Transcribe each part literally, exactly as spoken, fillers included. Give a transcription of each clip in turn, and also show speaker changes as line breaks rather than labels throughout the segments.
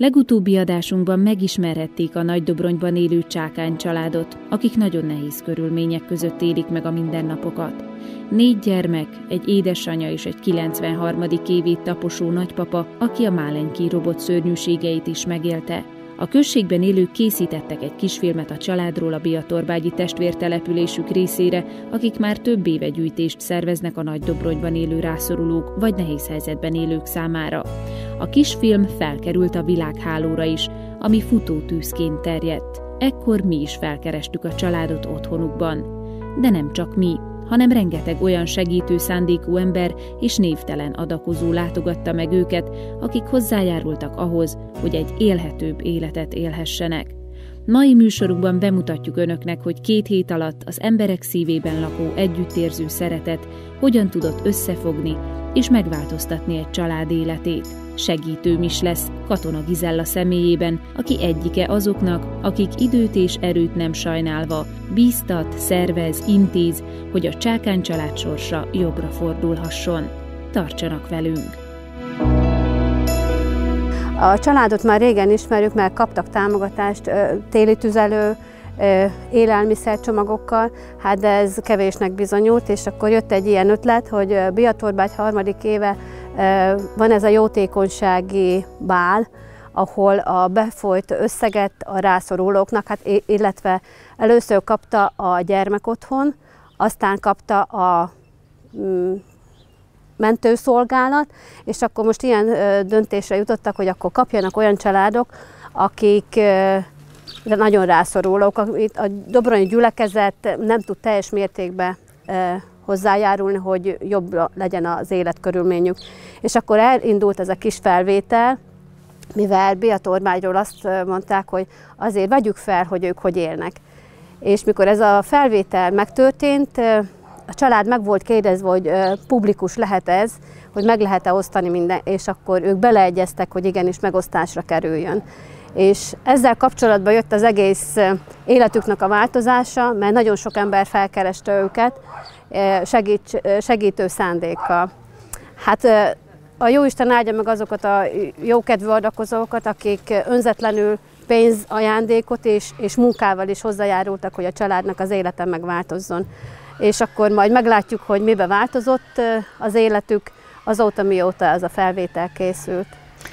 Legutóbbi adásunkban megismerhették a Nagydobronyban élő Csákány családot, akik nagyon nehéz körülmények között élik meg a mindennapokat. Négy gyermek, egy édesanyja és egy kilencvenharmadik évét taposó nagypapa, aki a Málenki robot szörnyűségeit is megélte. A községben élők készítettek egy kisfilmet a családról a biatorbágyi testvértelepülésük részére, akik már több éve gyűjtést szerveznek a Nagydobronyban élő rászorulók vagy nehéz helyzetben élők számára. A kisfilm felkerült a világhálóra is, ami futótűzként terjedt. Ekkor mi is felkerestük a családot otthonukban. De nem csak mi, hanem rengeteg olyan segítő szándékú ember és névtelen adakozó látogatta meg őket, akik hozzájárultak ahhoz, hogy egy élhetőbb életet élhessenek. Mai műsorukban bemutatjuk önöknek, hogy két hét alatt az emberek szívében lakó együttérző szeretet hogyan tudott összefogni és megváltoztatni egy család életét. Segítőm is lesz Katona Gizella személyében, aki egyike azoknak, akik időt és erőt nem sajnálva bíztat, szervez, intéz, hogy a Csákány család sorsa jobbra fordulhasson. Tartsanak velünk!
A családot már régen ismerjük, mert kaptak támogatást téli tüzelő, élelmiszercsomagokkal, hát de ez kevésnek bizonyult, és akkor jött egy ilyen ötlet, hogy Biatorbágy harmadik éve van ez a jótékonysági bál, ahol a befolyt összeget a rászorulóknak, hát illetve először kapta a gyermekotthon, aztán kapta a mentőszolgálat, és akkor most ilyen döntésre jutottak, hogy akkor kapjanak olyan családok, akik nagyon rászorulók. A dobronyi gyülekezet nem tud teljes mértékben hozzájárulni, hogy jobb legyen az életkörülményük. És akkor elindult ez a kis felvétel, mivel Biatorbágyról azt mondták, hogy azért vegyük fel, hogy ők hogy élnek. És mikor ez a felvétel megtörtént, a család meg volt kérdezve, hogy publikus lehet ez, hogy meg lehet-e osztani minden, és akkor ők beleegyeztek, hogy igenis megosztásra kerüljön. És ezzel kapcsolatban jött az egész életüknek a változása, mert nagyon sok ember felkereste őket segíts, segítő szándékkal. Hát a Jóisten áldja meg azokat a jókedvű adakozókat, akik önzetlenül pénzajándékot és, és munkával is hozzájárultak, hogy a családnak az élete megváltozzon. És akkor majd meglátjuk, hogy mibe változott az életük azóta, mióta ez a felvétel készült.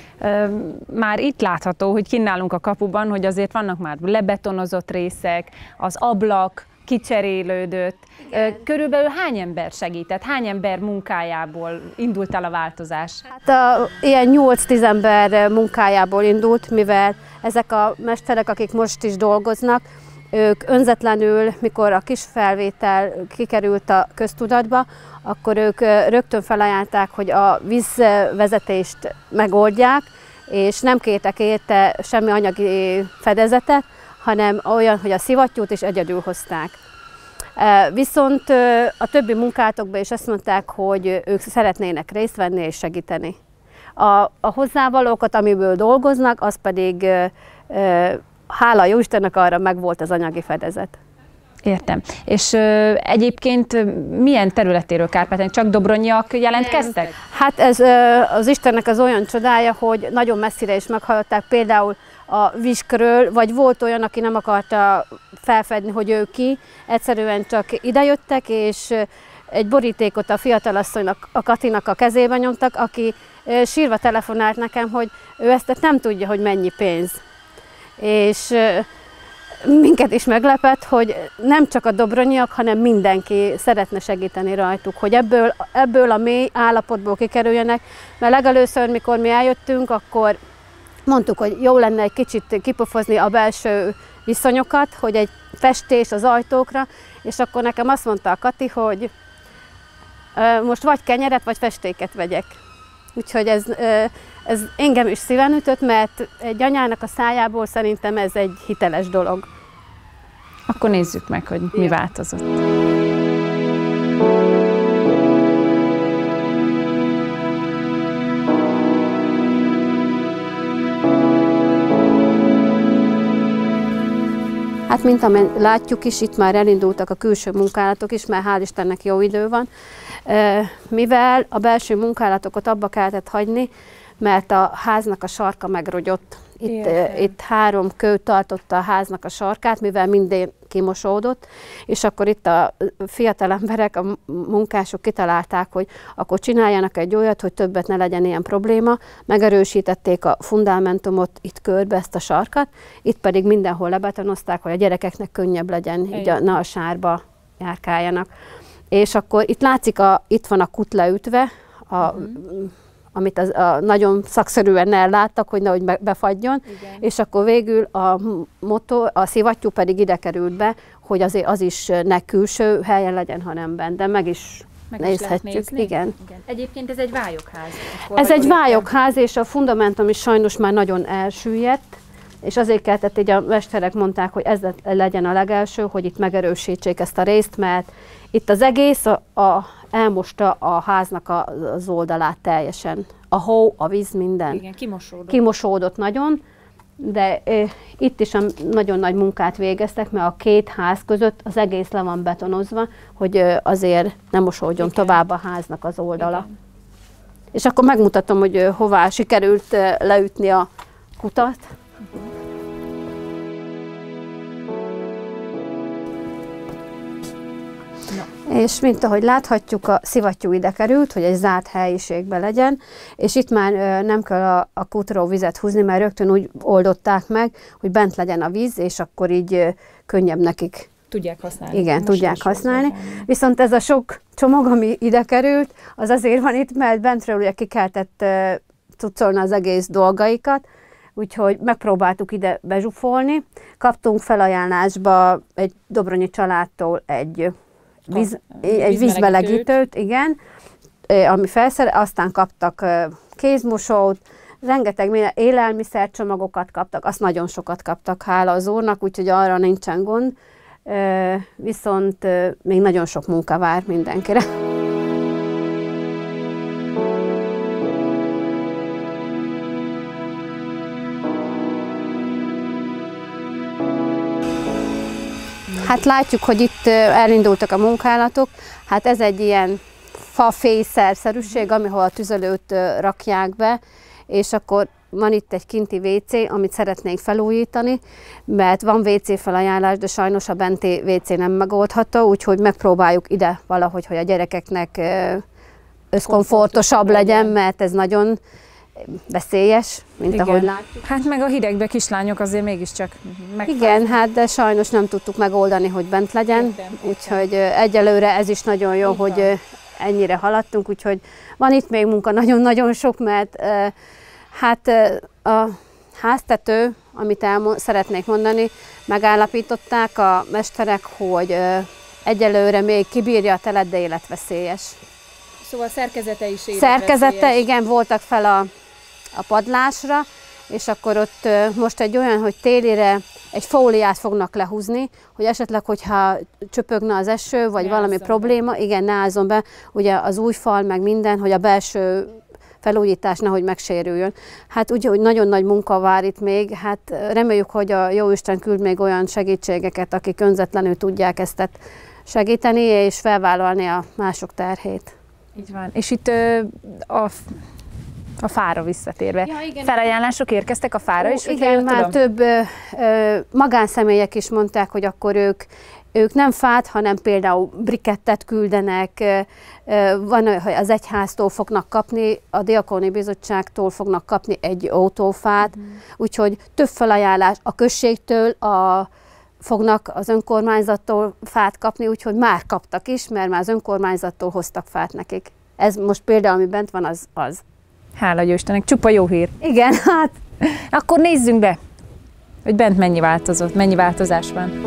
Már itt látható, hogy kinn állunk a kapuban, hogy azért vannak már lebetonozott részek, az ablak kicserélődött. Igen. Körülbelül hány ember segített, hány ember munkájából indult el a változás?
Hát a, ilyen nyolc-tíz ember munkájából indult, mivel ezek a mesterek, akik most is dolgoznak, ők önzetlenül, mikor a kis felvétel kikerült a köztudatba, akkor ők rögtön felajánlották, hogy a vízvezetést megoldják, és nem kértek érte semmi anyagi fedezetet, hanem olyan, hogy a szivattyút is egyedül hozták. Viszont a többi munkátokban is azt mondták, hogy ők szeretnének részt venni és segíteni. A, a hozzávalókat, amiből dolgoznak, az pedig hála Jóistennek arra megvolt az anyagi fedezet.
Értem. És ö, egyébként milyen területéről Kárpátalján? Csak dobronyiak jelentkeztek?
Hát ez ö, az Istennek az olyan csodája, hogy nagyon messzire is meghallották, például a Viskről, vagy volt olyan, aki nem akarta felfedni, hogy ő ki, egyszerűen csak idejöttek, és egy borítékot a fiatalasszonynak, a Katinak a kezébe nyomtak, aki sírva telefonált nekem, hogy ő ezt nem tudja, hogy mennyi pénz. És minket is meglepett, hogy nem csak a dobronyiak, hanem mindenki szeretne segíteni rajtuk, hogy ebből, ebből a mély állapotból kikerüljenek, mert legelőször, mikor mi eljöttünk, akkor mondtuk, hogy jó lenne egy kicsit kipofozni a belső viszonyokat, hogy egy festés az ajtókra, és akkor nekem azt mondta a Kati, hogy most vagy kenyeret, vagy festéket vegyek. Úgyhogy ez, ez engem is szíven ütött, mert egy anyának a szájából szerintem ez egy hiteles dolog.
Akkor nézzük meg, hogy mi változott.
Hát, mint amely látjuk is, itt már elindultak a külső munkálatok is, mert hál' Istennek jó idő van. Mivel a belső munkálatokat abba kellett hagyni, mert a háznak a sarka megrogyott, Itt, itt három kő tartotta a háznak a sarkát, mivel minden kimosódott, és akkor itt a fiatal emberek, a munkások kitalálták, hogy akkor csináljanak egy olyat, hogy többet ne legyen ilyen probléma. Megerősítették a fundamentumot itt körbe, ezt a sarkat, itt pedig mindenhol lebetonozták, hogy a gyerekeknek könnyebb legyen, így a, ne a sárba járkáljanak. És akkor itt látszik, a, itt van a kút leütve, a, uh-huh. amit az, a, nagyon szakszerűen elláttak, hogy nehogy befagyjon, igen. És akkor végül a motor, a szivattyú pedig ide került be, hogy azért az is ne külső helyen legyen, hanem bent, de meg is meg nézhetjük. Is igen.
Igen. Egyébként ez egy vályogház.
Ez egy vályogház, és a fundamentum is sajnos már nagyon elsüllyedt, és azért kellett, így a mesterek mondták, hogy ez legyen a legelső, hogy itt megerősítsék ezt a részt, mert itt az egész a, a, elmosta a háznak a, az oldalát teljesen. A hó, a víz, minden.
Igen, kimosódott.
Kimosódott nagyon, de e, itt is nagyon nagy munkát végeztek, mert a két ház között az egész le van betonozva, hogy e, azért nem mosódjon igen. tovább a háznak az oldala. Igen. És akkor megmutatom, hogy e, hová sikerült e, leütni a kutat. No. És mint ahogy láthatjuk, a szivattyú ide került, hogy egy zárt helyiségben legyen, és itt már ö, nem kell a, a kútról vizet húzni, mert rögtön úgy oldották meg, hogy bent legyen a víz, és akkor így ö, könnyebb nekik.
Tudják használni.
Igen, Most tudják használni. Viszont ez a sok csomag, ami ide került, az azért van itt, mert bentről ugye ki kellett ö, cuccolni az egész dolgaikat, úgyhogy megpróbáltuk ide bezsufolni. Kaptunk felajánlásba egy dobronyi családtól egy, víz, egy vízmelegítőt, igen, ami felszerel, aztán kaptak kézmosót, rengeteg minden élelmiszercsomagokat kaptak, azt nagyon sokat kaptak, hála az Úrnak, úgyhogy arra nincsen gond, viszont még nagyon sok munka vár mindenkire. Hát látjuk, hogy itt elindultak a munkálatok. Hát ez egy ilyen fa-fészer-szerűség, amihol a tüzelőt rakják be, és akkor van itt egy kinti vé cé, amit szeretnénk felújítani, mert van vé cé felajánlás, de sajnos a benti vé cé nem megoldható, úgyhogy megpróbáljuk ide valahogy, hogy a gyerekeknek összkomfortosabb legyen, mert ez nagyon veszélyes, mint igen. ahogy látjuk.
Hát meg a hidegbe kislányok azért mégiscsak megfáll.
Igen, hát de sajnos nem tudtuk megoldani, hogy bent legyen, értem, úgyhogy értem. Egyelőre ez is nagyon jó, igen. hogy ennyire haladtunk, úgyhogy van itt még munka nagyon-nagyon sok, mert hát a háztető, amit elmond, szeretnék mondani, megállapították a mesterek, hogy egyelőre még kibírja a telet, de életveszélyes.
Szóval szerkezete is életveszélyes.
Szerkezete, igen, voltak fel a, a padlásra, és akkor ott most egy olyan, hogy télire egy fóliát fognak lehúzni, hogy esetleg, hogyha csöpögne az eső, vagy ne valami probléma, be. igen, ne álljon be, ugye az új fal, meg minden, hogy a belső felújítás nehogy megsérüljön. Hát úgy, hogy nagyon nagy munka vár itt még, hát reméljük, hogy a Jóisten küld még olyan segítségeket, akik önzetlenül tudják ezt segíteni, és felvállalni a mások terhét.
Így van. És itt ö, a, a fára visszatérve, ja, felajánlások érkeztek a fára
Ó,
is?
Igen, már tudom? több ö, ö, magánszemélyek is mondták, hogy akkor ők, ők nem fát, hanem például brikettet küldenek, ö, ö, van, hogy az egyháztól fognak kapni, a Diakóni Bizottságtól fognak kapni egy autófát, mm. úgyhogy több felajánlás a községtől, a fognak az önkormányzattól fát kapni, úgyhogy már kaptak is, mert már az önkormányzattól hoztak fát nekik. Ez most például, ami bent van, az az.
Hála Istennek, csupa jó hír.
Igen, hát.
Akkor nézzünk be, hogy bent mennyi változott, mennyi változás van.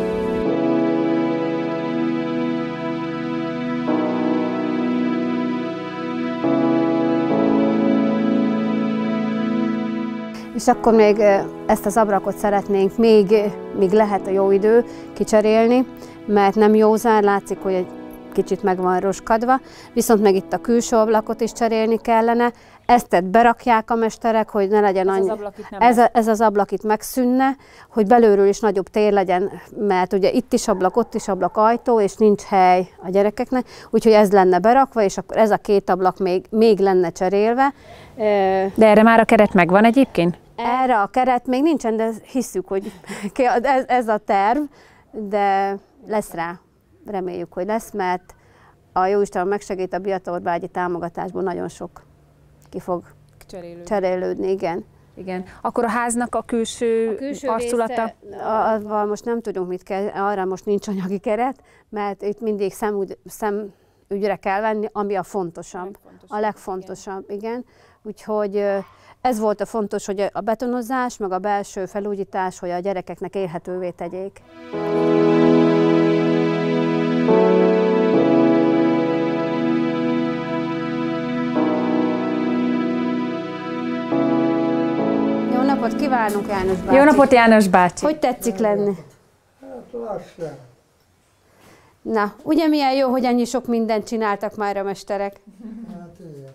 És akkor még ezt az ablakot szeretnénk még, még lehet a jó idő kicserélni, mert nem józan, látszik, hogy egy kicsit meg van roskadva, viszont meg itt a külső ablakot is cserélni kellene. Ezt berakják a mesterek, hogy ne legyen annyi. Ez, a, ez az ablak itt megszűnne, hogy belülről is nagyobb tér legyen, mert ugye itt is ablak, ott is ablak, ajtó, és nincs hely a gyerekeknek, úgyhogy ez lenne berakva, és akkor ez a két ablak még, még lenne cserélve.
De erre már a keret megvan egyébként?
Erre a keret még nincsen, de hisszük, hogy ez, ez a terv, de lesz rá. Reméljük, hogy lesz, mert a Jóisten megsegít a Biatorbágyi támogatásból nagyon sok ki fog
Cserélődni.
cserélődni, igen.
Igen. Akkor a háznak a külső,
A külső
arculata?
Azzal most nem tudunk mit kell, arra most nincs anyagi keret, mert itt mindig szemügy, szemügyre kell venni, ami a fontosabb, a legfontosabb, igen. igen. Úgyhogy ez volt a fontos, hogy a betonozás, meg a belső felújítás, hogy a gyerekeknek élhetővé tegyék. Jó napot kívánunk, János bácsi!
Jó napot, János bácsi!
Hogy tetszik lenni?
Hát lassan.
Na, ugye milyen jó, hogy annyi sok mindent csináltak már a mesterek?
Hát igen.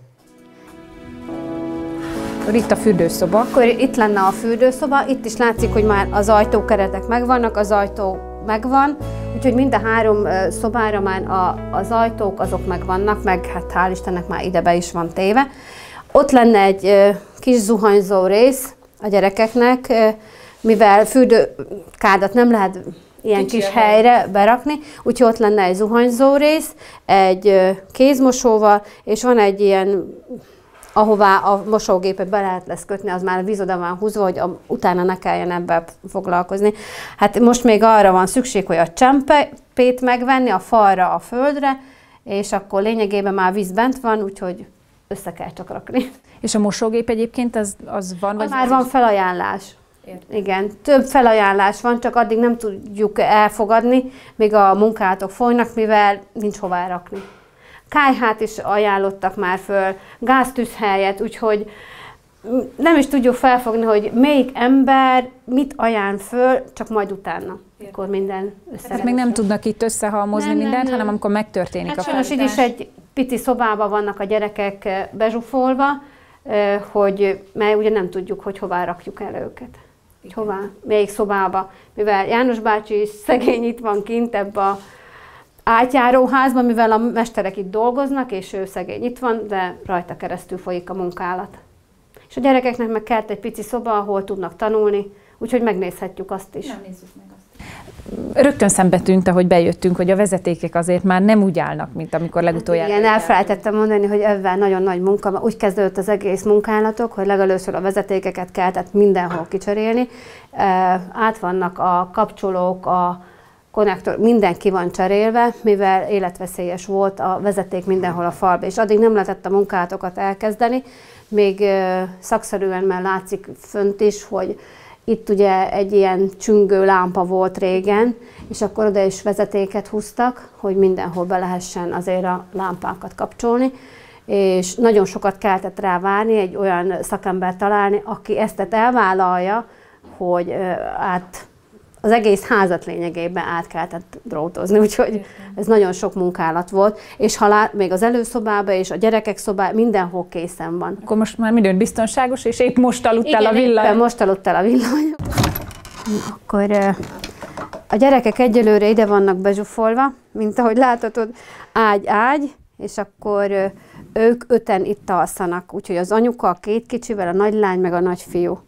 Akkor itt a fürdőszoba.
Akkor itt lenne a fürdőszoba, itt is látszik, hogy már az ajtókeretek megvannak, az ajtó megvan, úgyhogy mind a három szobára már a, az ajtók azok megvannak, meg hát hál' Istennek már ide be is van téve. Ott lenne egy kis zuhanyzó rész a gyerekeknek, mivel fürdőkádat nem lehet ilyen
Kicsi
kis helyre berakni, úgyhogy ott lenne egy zuhanyzó rész, egy kézmosóval, és van egy ilyen, ahová a mosógépet be lehet lesz kötni, az már a víz oda van húzva, hogy a, utána ne kelljen ebben foglalkozni. Hát most még arra van szükség, hogy a csempét megvenni, a falra, a földre, és akkor lényegében már víz bent van, úgyhogy össze kell csak rakni.
És a mosógép egyébként az, az van? Vagy
Már van felajánlás.
Értem.
Igen, több felajánlás van, csak addig nem tudjuk elfogadni, míg a munkálatok folynak, mivel nincs hová rakni. Kályhát is ajánlottak már föl, gáztűzhelyet, úgyhogy nem is tudjuk felfogni, hogy melyik ember mit ajánl föl, csak majd utána, akkor minden össze.
Hát még nem tudnak itt összehalmozni
Nem, nem,
mindent,
nem.
hanem amikor megtörténik
Hát
a
sajnos így
felújítás.
is egy pici szobában vannak a gyerekek bezsúfolva, hogy, mert ugye nem tudjuk, hogy hová rakjuk el őket. Hogy hová, melyik szobába. Mivel János bácsi is szegény itt van kint ebbe a átjáróházban, mivel a mesterek itt dolgoznak, és ő szegény itt van, de rajta keresztül folyik a munkálat. És a gyerekeknek meg kellett egy pici szoba, ahol tudnak tanulni, úgyhogy megnézhetjük azt is.
Nem nézzük meg azt. Rögtön szembe tűnt, ahogy bejöttünk, hogy a vezetékek azért már nem úgy állnak, mint amikor legutoljára.
Igen, elfelejtettem mondani, hogy ebben nagyon nagy munka, úgy kezdődött az egész munkálatok, hogy legelőször a vezetékeket kellett mindenhol kicserélni. Át vannak a kapcsolók, a konnektor, minden ki van cserélve, mivel életveszélyes volt a vezeték mindenhol a falba, és addig nem lehetett a munkálatokat elkezdeni, még szakszerűen már látszik fönt is, hogy itt ugye egy ilyen csüngő lámpa volt régen, és akkor oda is vezetéket húztak, hogy mindenhol be lehessen azért a lámpákat kapcsolni, és nagyon sokat kellett rá várni, egy olyan szakembert találni, aki ezt elvállalja, hogy át az egész házat lényegében át kellett drótozni, úgyhogy ez nagyon sok munkálat volt, és ha lát, még az előszobában és a gyerekek szobában mindenhol készen van.
Akkor most már minden biztonságos, és épp most aludt el a villany.
Igen, most aludt el a villany. Akkor a gyerekek egyelőre ide vannak bezsufolva, mint ahogy láthatod, ágy-ágy, és akkor ők öten itt alszanak, úgyhogy az anyuka a két kicsivel, a nagylány meg a nagyfiú.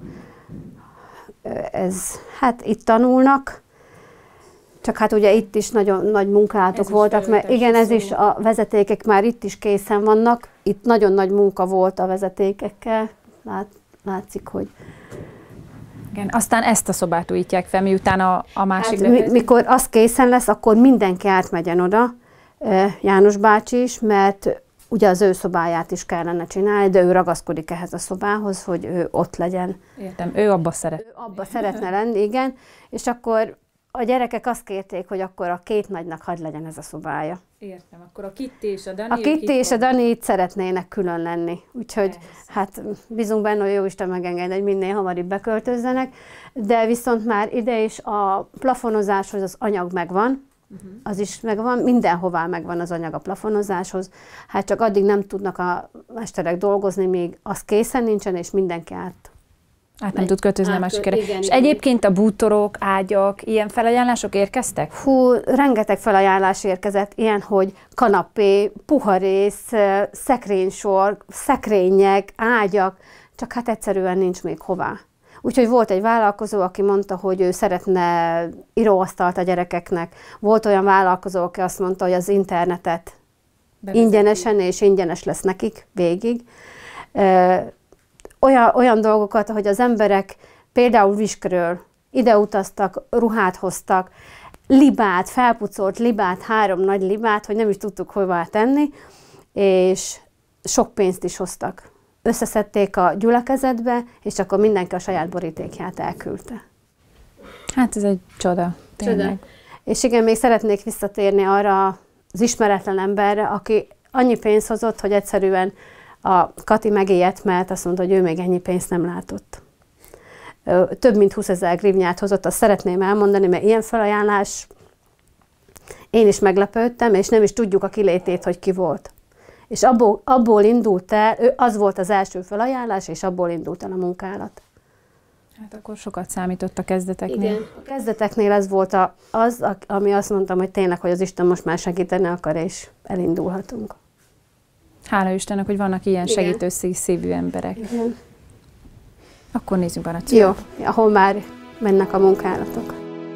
Ez, hát itt tanulnak, csak hát ugye itt is nagyon nagy munkálatok voltak, mert igen, ez is a vezetékek már itt is készen vannak, itt nagyon nagy munka volt a vezetékekkel, Lát, látszik, hogy...
Igen, aztán ezt a szobát újítják fel, miután a, a másik...
Hát, mi, mikor az készen lesz, akkor mindenki átmegyen oda, János bácsi is, mert ugye az ő szobáját is kellene csinálni, de ő ragaszkodik ehhez a szobához, hogy ő ott legyen.
Értem, ő abba szeret.
Ő abba szeretne lenni, igen, és akkor a gyerekek azt kérték, hogy akkor a két nagynak hadd legyen ez a szobája.
Értem, akkor a Kitty és a Dani...
A Kitty és a Dani itt szeretnének külön lenni, úgyhogy
Persze.
hát bízunk benne, hogy Jóisten megenged, hogy minél hamarabb beköltözzenek, de viszont már ide is a plafonozáshoz az anyag megvan, Uh-huh. az is megvan, mindenhová megvan az anyag a plafonozáshoz, hát csak addig nem tudnak a mesterek dolgozni, még az készen nincsen, és mindenki át.
Át nem tud költözni a
át,
másikre.
igen,
És
igen.
egyébként a bútorok, ágyak, ilyen felajánlások érkeztek?
Hú, rengeteg felajánlás érkezett, ilyen, hogy kanapé, puharész, szekrénysor, szekrények, ágyak, csak hát egyszerűen nincs még hová. Úgyhogy volt egy vállalkozó, aki mondta, hogy ő szeretne íróasztalt a gyerekeknek. Volt olyan vállalkozó, aki azt mondta, hogy az internetet Bevezetni. ingyenesen és ingyenes lesz nekik végig. Olyan, olyan dolgokat, hogy az emberek például Viskről ide utaztak, ruhát hoztak, libát, felpucolt libát, három nagy libát, hogy nem is tudtuk hová tenni, és sok pénzt is hoztak. Összeszedték a gyülekezetbe, és akkor mindenki a saját borítékját elküldte.
Hát ez egy csoda.
Csoda. És igen, még szeretnék visszatérni arra az ismeretlen emberre, aki annyi pénzt hozott, hogy egyszerűen a Kati megijedt, mert azt mondta, hogy ő még ennyi pénzt nem látott. Több mint húszezer grivnyát hozott, azt szeretném elmondani, mert ilyen felajánlás, én is meglepődtem, és nem is tudjuk a kilétét, hogy ki volt. És abból, abból indult el, az volt az első felajánlás, és abból indult el a munkálat.
Hát akkor sokat számított a kezdeteknél.
Igen, a kezdeteknél ez volt a, az, ami azt mondtam, hogy tényleg, hogy az Isten most már segíteni akar, és elindulhatunk.
Hála Istennek, hogy vannak ilyen
Igen.
segítő szívű emberek.
Igen.
Akkor nézzünk Baratyába.
Jó, ahol már mennek a munkálatok.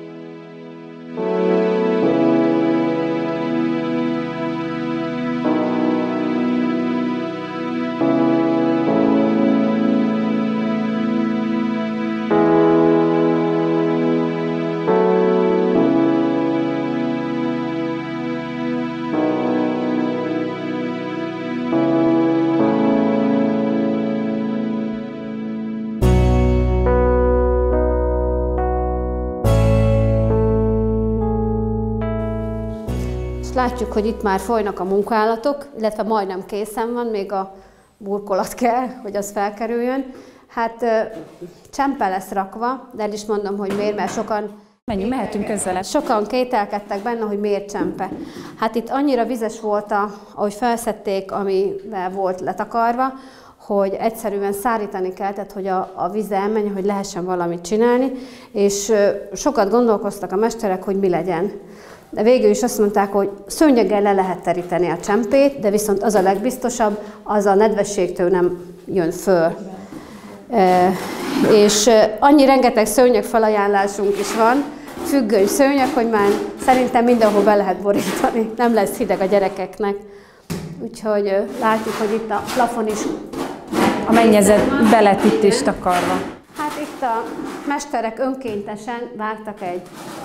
Látjuk, hogy itt már folynak a munkálatok, illetve majdnem készen van, még a burkolat kell, hogy az felkerüljön. Hát csempe lesz rakva, de el is mondom, hogy miért, mert sokan...
Menjünk, mehetünk közelebb.
Sokan kételkedtek benne, hogy miért csempe. Hát itt annyira vizes volt, a, ahogy felszedték, amivel volt letakarva, hogy egyszerűen szárítani kellett, hogy a, a víz elmenjen, hogy lehessen valamit csinálni, és sokat gondolkoztak a mesterek, hogy mi legyen. De végül is azt mondták, hogy szőnyeggel le lehet teríteni a csempét, de viszont az a legbiztosabb, az a nedvességtől nem jön föl. E, és annyi rengeteg szőnyeg felajánlásunk is van, függöny szőnyeg, hogy már szerintem mindenhol be lehet borítani, nem lesz hideg a gyerekeknek. Úgyhogy látjuk, hogy itt a plafon is...
A mennyezet be lett itt is takarva.
Hát itt a mesterek önkéntesen vágtak egy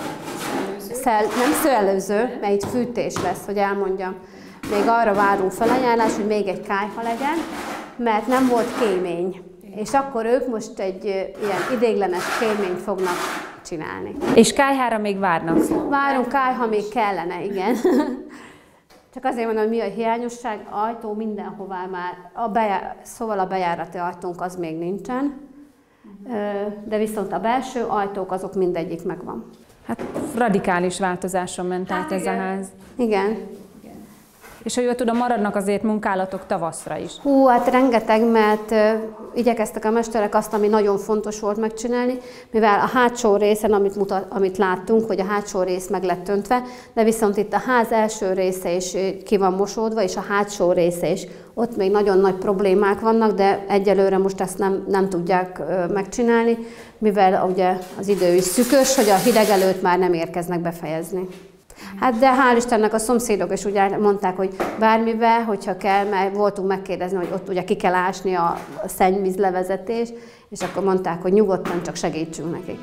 szel, nem szőlőző, mert itt fűtés lesz, hogy elmondjam. Még arra várunk felajánlás, hogy még egy kályha legyen, mert nem volt kémény. És akkor ők most egy ilyen idéglenes kéményt fognak csinálni.
És kályhára még várnak?
Várunk, kályha még kellene, igen. Csak azért mondom, hogy mi a hiányosság, ajtó mindenhová már, a bejár, szóval a bejárati ajtónk az még nincsen, de viszont a belső ajtók azok mindegyik megvan.
Hát radikális változáson ment hát át ez igen. a ház.
Igen.
És ha jól tudom, maradnak azért munkálatok tavaszra is.
Hú, hát rengeteg, mert uh, igyekeztek a mesterek azt, ami nagyon fontos volt megcsinálni, mivel a hátsó részen, amit, mutat, amit láttunk, hogy a hátsó rész meg lett töntve, de viszont itt a ház első része is ki van mosódva, és a hátsó része is. Ott még nagyon nagy problémák vannak, de egyelőre most ezt nem, nem tudják uh, megcsinálni, mivel ugye az idő is szűkös, hogy a hideg előtt már nem érkeznek befejezni. Hát de hál' Istennek a szomszédok is ugye mondták, hogy bármivel, hogyha kell, mert voltunk megkérdezni, hogy ott ugye ki kell ásni a szennyvízlevezetés, és akkor mondták, hogy nyugodtan csak segítsünk nekik.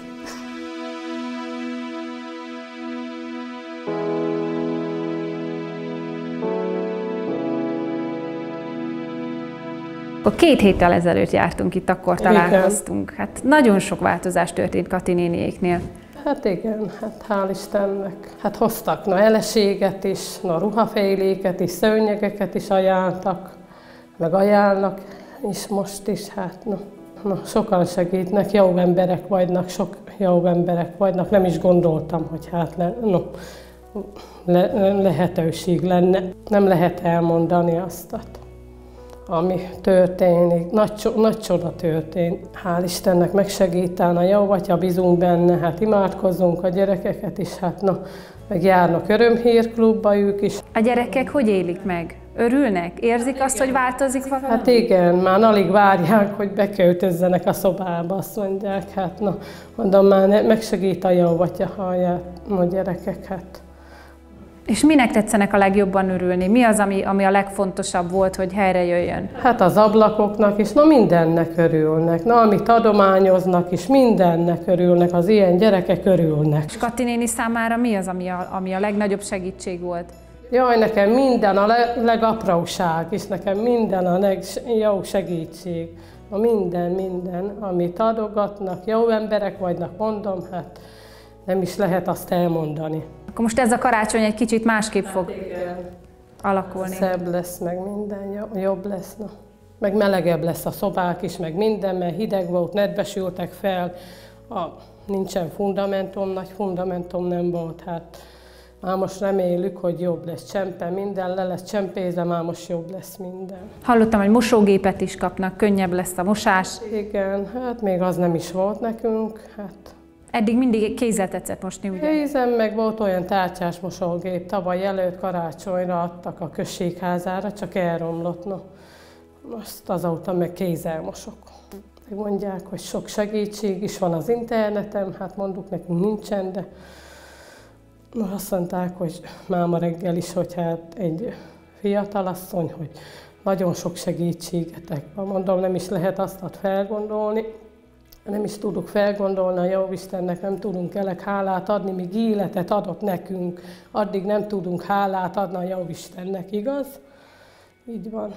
A két héttel ezelőtt jártunk itt, akkor találkoztunk. Hát nagyon sok változás történt Kati néniéknél.
Hát igen, hát hál' Istennek. Hát hoztak na eleséget is, na ruhaféléket is, szőnyegeket is ajánltak, meg ajánlnak, és most is, hát na, na sokan segítnek, jó emberek vagynak, sok jó emberek vagynak, nem is gondoltam, hogy hát le, no, le, lehetőség lenne. Nem lehet elmondani azt, ami történik. Nagy, nagy csoda történt. Hál' Istennek megsegítálna, jó, vagy ha bízunk benne, hát imádkozzunk a gyerekeket is, hát na, meg járnak örömhírklubba ők is.
A gyerekek hogy élik meg Örülnek? Érzik azt, hogy változik valami?
Hát igen, már alig várják, hogy beköltözzenek a szobába, azt mondják, hát na, mondom, már ne, megsegít a jó, vagy hallják a gyerekek, hát.
És minek tetszenek a legjobban örülni? Mi az, ami, ami a legfontosabb volt, hogy helyre jöjjön?
Hát az ablakoknak is, na mindennek örülnek, na amit adományoznak is, mindennek örülnek, az ilyen gyerekek örülnek.
És Kati néni számára mi az, ami a, ami a legnagyobb segítség volt?
Jaj, nekem minden a legapróság, és nekem minden a legjobb segítség. A minden, minden, amit adogatnak, jó emberek vagynak, mondom, hát nem is lehet azt elmondani.
Akkor most ez a karácsony egy kicsit másképp fog
Igen.
alakulni.
Szebb lesz, meg minden jobb lesz. Na. Meg melegebb lesz a szobák is, meg minden, mert hideg volt, nedvesültek fel. A, nincsen fundamentum, nagy fundamentum nem volt, hát már most reméljük, hogy jobb lesz csempe, minden le lesz csempézve, már most jobb lesz minden.
Hallottam, hogy mosógépet is kapnak, könnyebb lesz a mosás.
Igen, hát még az nem is volt nekünk. Hát.
Eddig mindig kézzel tetszett mosni, ugye?
Kézen, meg volt olyan tárcsás mosógép, tavaly előtt karácsonyra adtak a községházára, csak elromlott. No. Most azóta meg kézzel mosok. Mondják, hogy sok segítség is van az interneten, hát mondjuk nekünk nincsen, de most azt mondták, hogy máma reggel is, hogy hát egy fiatalasszony, hogy nagyon sok segítségetek van. Mondom, nem is lehet azt felgondolni, nem is tudunk felgondolni, a Jóistennek nem tudunk elég hálát adni, míg életet adott nekünk, addig nem tudunk hálát adni a Jóistennek, igaz? Így van.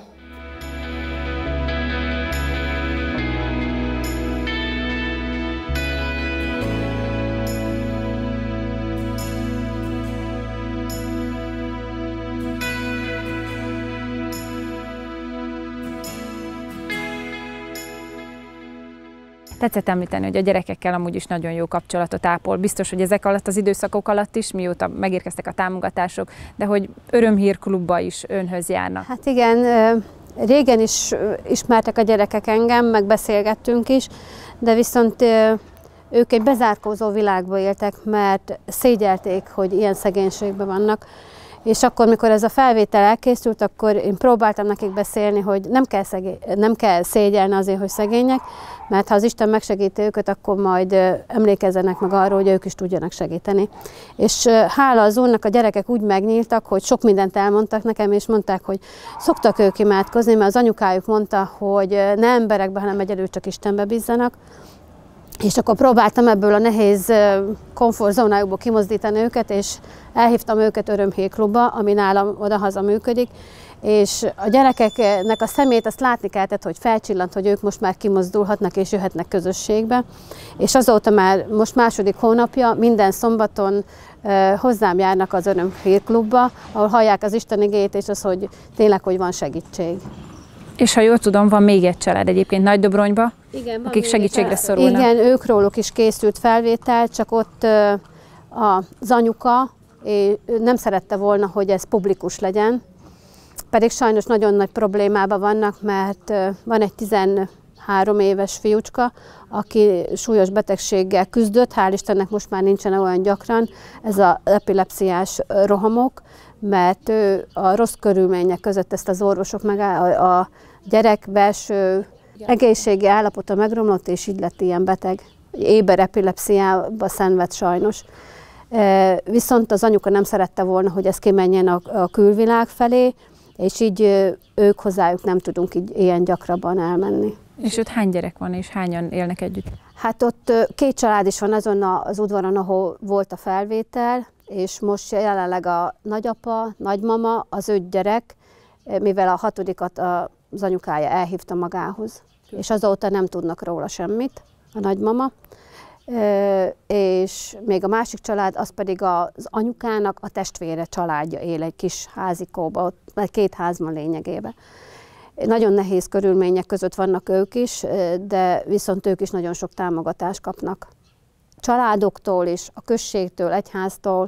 Tetszett említeni, hogy a gyerekekkel amúgy is nagyon jó kapcsolatot ápol. Biztos, hogy ezek alatt az időszakok alatt is, mióta megérkeztek a támogatások, de hogy örömhírklubba is önhöz járnak.
Hát igen, régen is ismertek a gyerekek engem, meg beszélgettünk is, de viszont ők egy bezárkózó világba éltek, mert szégyelték, hogy ilyen szegénységben vannak. És akkor, mikor ez a felvétel elkészült, akkor én próbáltam nekik beszélni, hogy nem kell, szegény, nem kell szégyelni azért, hogy szegények, mert ha az Isten megsegíti őket, akkor majd emlékezzenek meg arról, hogy ők is tudjanak segíteni. És hála az Úrnak a gyerekek úgy megnyíltak, hogy sok mindent elmondtak nekem, és mondták, hogy szoktak ők imádkozni, mert az anyukájuk mondta, hogy ne emberekbe, hanem egyedül csak Istenbe bízzanak. És akkor próbáltam ebből a nehéz komfortzónájukból kimozdítani őket, és elhívtam őket örömhírklubba, ami nálam odahaza működik, és a gyerekeknek a szemét azt látni kellett, hogy felcsillant, hogy ők most már kimozdulhatnak és jöhetnek közösségbe. És azóta már most második hónapja minden szombaton hozzám járnak az örömhírklubba, ahol hallják az Isten igét, és az, hogy tényleg, hogy van segítség.
És ha jól tudom, van még egy család egyébként Nagydobronyba,
Igen,
akik segítségre szorulnak.
Igen, őkről is készült felvétel, csak ott az anyuka nem szerette volna, hogy ez publikus legyen. Pedig sajnos nagyon nagy problémában vannak, mert van egy tizenhárom éves fiúcska, aki súlyos betegséggel küzdött, hál' Istennek most már nincsen olyan gyakran, ez az epilepsziás rohamok, mert ő a rossz körülmények között ezt az orvosok meg a, a gyerek belső egészségi állapota megromlott, és így lett ilyen beteg. Éber epilepsziába szenved sajnos. Viszont az anyuka nem szerette volna, hogy ez kimenjen a, a külvilág felé, és így ők hozzájuk nem tudunk így ilyen gyakrabban elmenni.
És ott hány gyerek van, és hányan élnek együtt?
Hát ott két család is van azon az udvaron, ahol volt a felvétel, és most jelenleg a nagyapa, nagymama, az öt gyerek, mivel a hatodikat az anyukája elhívta magához, és azóta nem tudnak róla semmit, a nagymama. És még a másik család, az pedig az anyukának a testvére családja él egy kis házikóba, ott két házban lényegében. Nagyon nehéz körülmények között vannak ők is, de viszont ők is nagyon sok támogatást kapnak. Családoktól és a községtől, egyháztól,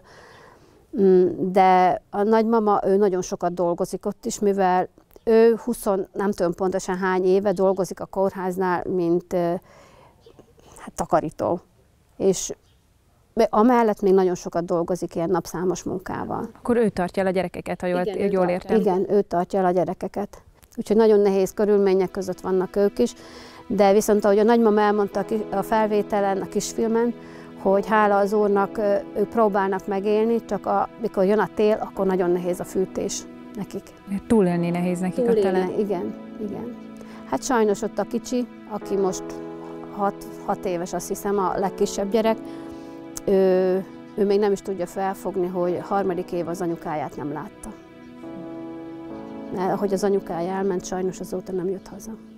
de a nagymama, ő nagyon sokat dolgozik ott is, mivel ő húsz, nem tudom pontosan hány éve dolgozik a kórháznál, mint hát, takarító. És amellett még nagyon sokat dolgozik ilyen napszámos munkával.
Akkor ő tartja el a gyerekeket, ha jól,
Igen,
jól értem.
Igen, ő tartja el a gyerekeket. Úgyhogy nagyon nehéz körülmények között vannak ők is, de viszont ahogy a nagymama elmondta a felvételen, a kisfilmen, hogy hála az Úrnak ők próbálnak megélni, csak amikor jön a tél, akkor nagyon nehéz a fűtés nekik.
Túlélni nehéz nekik
Túlélni,
a tele.
igen, igen. Hát sajnos ott a kicsi, aki most hat, hat éves, azt hiszem, a legkisebb gyerek, ő, ő még nem is tudja felfogni, hogy harmadik év az anyukáját nem látta. Mert ahogy az anyukája elment, sajnos azóta nem jött haza.